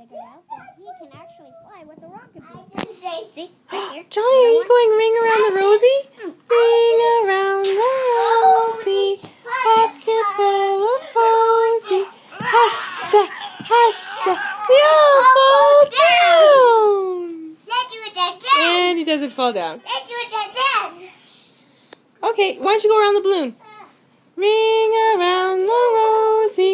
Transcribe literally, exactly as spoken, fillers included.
figured out that he can actually fly with a rocket booster. See, right here. Johnny, are you going ring around the Rosie? Ring around the Rosie, pocket full of posy. Hush, hush, we all fall down. Let's do it again. And he doesn't fall down. Let's do it again. Okay, why don't you go around the balloon? Ring around the Rosie.